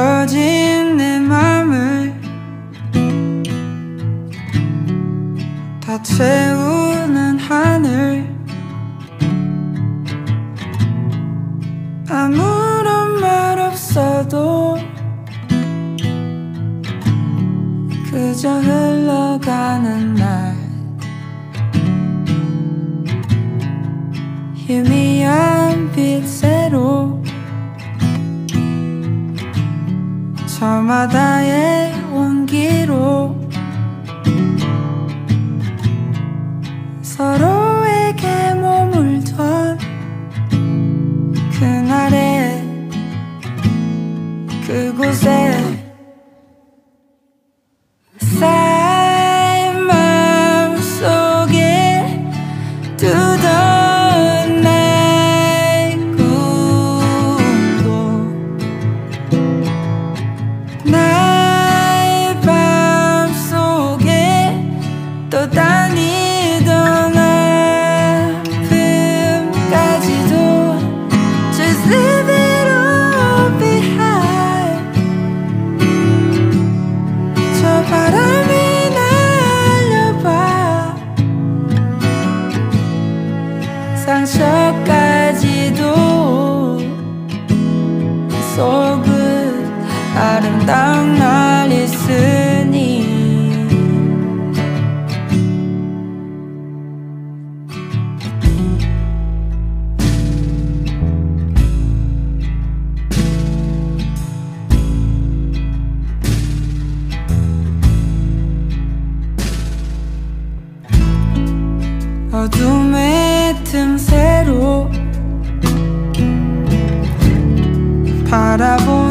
무너진 내 맘을 다 채우는 하늘, 아무런 말 없어도 그저 흘러가는 날, 희미한 빛새로 저마다의 온기로 서로에게 머물던 그날의 그곳에 쌓인 마음속에 두던 나의 꿈도 나의 맘속에 또 다니던 아픔까지도 Just leave it all behind. 저 바람이 날려봐 상처까지도 속은 아름다운 날 있으니 어둠의 틈새로 바라보